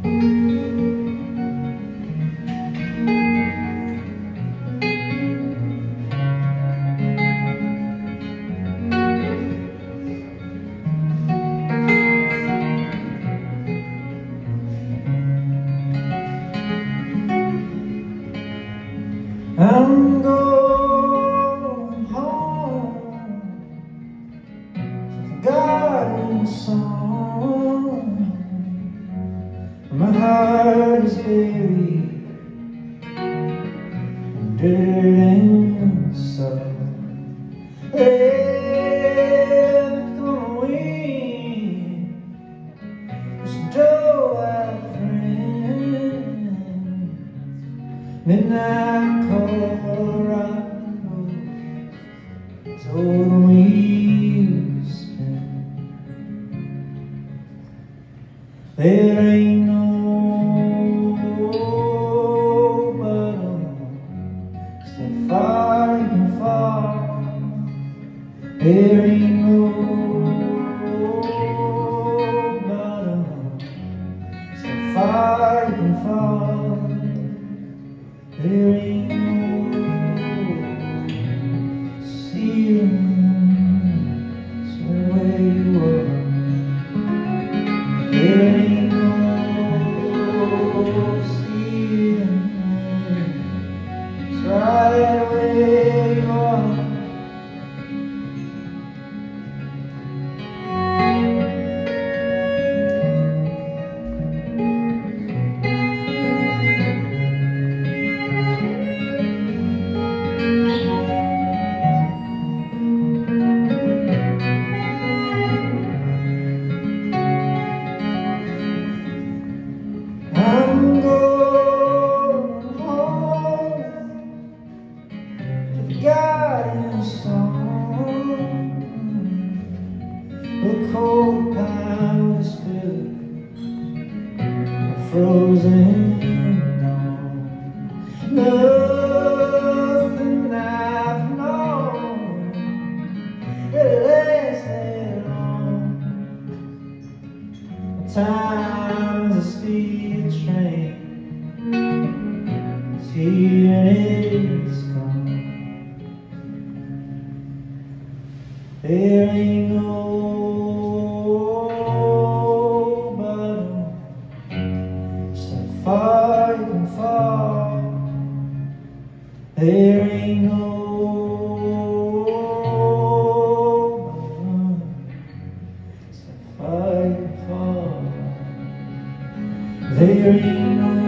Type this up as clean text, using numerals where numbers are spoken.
I'm going home to the garden song. My heart is buried in dirt and salt. Left on the wind, just drove out friends. Midnight Colorado, told we spin. There ain't no bottom, so far you can fall. There ain't no bottom, so far you can fall. There ain't no ceiling, so where you are. There ain't no ceiling, it's right where you are. I'm going home to the garden song. The cold pine whispered, a frozen dawn. Nothing I've known really lasts that long. Time's a speed train, it's here and it's gone. There ain't no bottom, so far you can fall. There ain't no bottom, so far you can fall. There ain't no